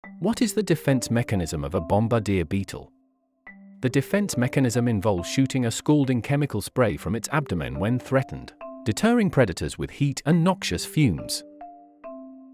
What is the defense mechanism of a Bombardier beetle? The defense mechanism involves shooting a scalding chemical spray from its abdomen when threatened, deterring predators with heat and noxious fumes.